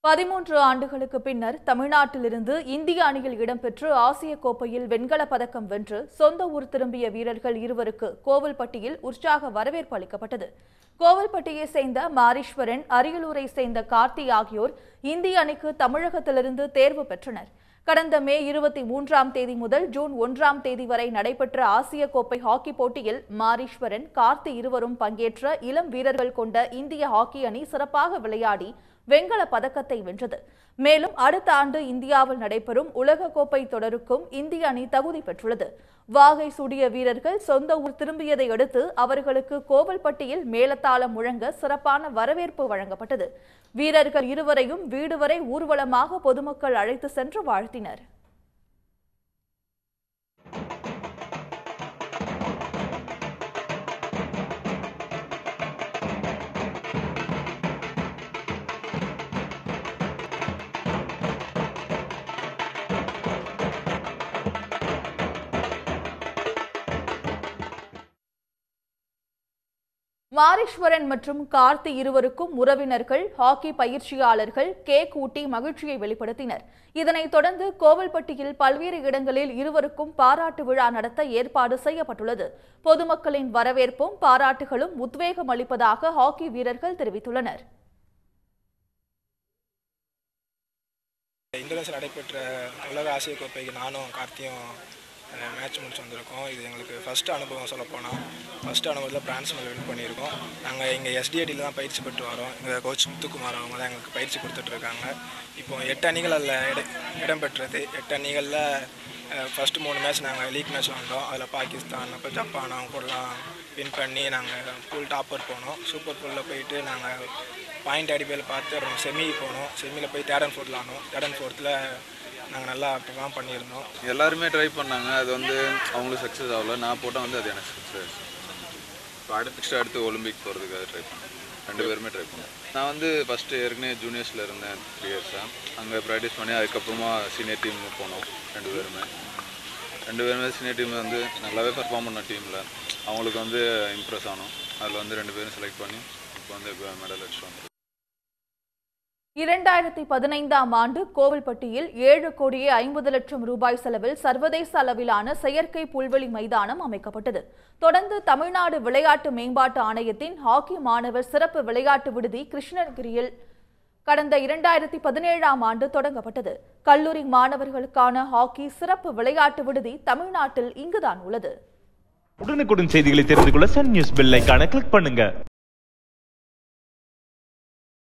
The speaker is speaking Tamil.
13 ஆண்டுகளுக்கு பின்னர் தமிழ்நாட்டிலிருந்து இந்திய அணியில் இடம்பெற்று ஆசிய கோப்பையில் வெண்கலப் பதக்கம் வென்று சொந்த ஊர் திரும்பிய வீரர்கள் இருவருக்கு கோவில்பட்டியில் உற்சாக வரவேற்பு அளிக்கப்பட்டது. கோவில்பட்டியை சேர்ந்த மாரீஸ்வரன், அரியலூரை சேர்ந்த கார்த்தி ஆகியோர் இந்திய அணிக்கு தமிழகத்திலிருந்து தேர்வு பெற்றனர். கடந்த மே 23ஆம் தேதி முதல் ஜூன் 1ஆம் தேதி வரை நடைபெற்ற ஆசிய கோப்பை ஹாக்கி போட்டியில் மாரீஸ்வரன், கார்த்தி இருவரும் பங்கேற்ற இளம் வீரர்கள் கொண்ட இந்திய ஹாக்கி அணி சிறப்பாக விளையாடி வெண்கல பதக்கத்தை வென்றது. மேலும் அடுத்த ஆண்டு இந்தியாவில் நடைபெறும் உலகக்கோப்பை தொடருக்கும் இந்திய அணி தகுதி பெற்றுள்ளது. வாகை சூடிய வீரர்கள் சொந்த ஊர் திரும்பியதை அடுத்து அவர்களுக்கு கோவில்பட்டியில் மேளதாளம் முழங்க சிறப்பான வரவேற்பு வழங்கப்பட்டது. வீரர்கள் இருவரையும் வீடு வரை ஊர்வலமாக பொதுமக்கள் அழைத்து சென்று வாழ்த்தினர். மாரீஸ்வரன் மற்றும் கார்த்தி இருவருக்கும் உறவினர்கள், ஹாக்கி பயிற்சியாளர்கள் கேக் ஊட்டி மகிழ்ச்சியை வெளிப்படுத்தினர். இதனைத் தொடர்ந்து கோவில்பட்டியில் பல்வேறு இடங்களில் இருவருக்கும் பாராட்டு விழா நடத்த ஏற்பாடு செய்யப்பட்டுள்ளது. பொதுமக்களின் வரவேற்பும் பாராட்டுகளும் உத்வேகம் அளிப்பதாக ஹாக்கி வீரர்கள் தெரிவித்துள்ளனர். இந்தோனேசியா நடைபெற்ற உலக ஆசிய கோப்பைக்கு நானும் கார்த்தியும் மேட்ச் முடிச்சு வந்திருக்கோம். இது எங்களுக்கு ஃபஸ்ட்டு அனுபவம் சொல்லப்போனால். ஃபஸ்ட்டு அனுபவத்தில் பிரான்ஸ் மேலே வின் பண்ணியிருக்கோம். நாங்கள் இங்கே எஸ்டிஐடியில் தான் பயிற்சி பெற்று வரோம். எங்கள் கோச் முத்துக்குமார் அவங்க தான் எங்களுக்கு பயிற்சி கொடுத்துட்ருக்காங்க. இப்போ 8 அணிகள் அதில் இடம்பெற்றது. 8 அணிகளில் ஃபஸ்ட்டு 3 மேட்ச் நாங்கள் லீக் மேட்ச் வந்தோம். அதில் பாகிஸ்தான், அப்புறம் ஜப்பான் அவங்க கூடலாம் வின் பண்ணி நாங்கள் ஃபுல் டாப்பர் போனோம். சூப்பர் ஃபுல்லில் போயிட்டு நாங்கள் பாயிண்ட் அடிப்படையில் பார்த்து செமி போனோம். செமியில் போய் தேர்ட் அண்ட் ஃபோர்த்தில் ஆனோம். தேர்ட் அண்ட் ஃபோர்த்தில் நாங்கள் நல்லா பெர்ஃபார்ம் பண்ணியிருந்தோம். எல்லாருமே ட்ரை பண்ணாங்க. அது அவங்களுக்கு சக்ஸஸ் ஆகல. நான் போட்டால் அது எனக்கு சக்ஸஸ். இப்போ அடுத்து ஒலிம்பிக் போகிறதுக்காக ட்ரை பண்ணேன். 2 பேருமே ட்ரை பண்ணேன். நான் ஃபஸ்ட்டு ஏற்கனவே ஜூனியர்ஸில் இருந்தேன் 3 இயர்ஸாக. அங்கே ப்ராக்டிஸ் பண்ணி அதுக்கப்புறமா சீனியர் டீம் போனோம். 2 பேருமே சீனியர் டீம் நல்லாவே பெர்ஃபார்ம் பண்ண டீமில் அவங்களுக்கு இம்ப்ரெஸ் ஆனோம். அதில் 2 பேரும் செலக்ட் பண்ணி இப்போ மெடல் அடிச்சுட்டு வந்தோம். 2015ஆம் ஆண்டு கோவில்பட்டியில் 7 கோடியே 50 லட்சம் ரூபாய் செலவில் சர்வதேச அளவிலான செயற்கை புல்வெளி மைதானம் அமைக்கப்பட்டது. தொடர்ந்து தமிழ்நாடு விளையாட்டு மேம்பாட்டு ஆணையத்தின் ஹாக்கி மாணவர் சிறப்பு விளையாட்டு விடுதி கிருஷ்ணகிரியில் கடந்த 2017ஆம் ஆண்டு தொடங்கப்பட்டது. கல்லூரி மாணவர்களுக்கான ஹாக்கி சிறப்பு விளையாட்டு விடுதி தமிழ்நாட்டில் இங்குதான் உள்ளது. உடனுக்குடன் செய்திகளை தெரிந்து கொள்ள சன் நியூஸ் பெல் ஐகானை கிளிக் பண்ணுங்க.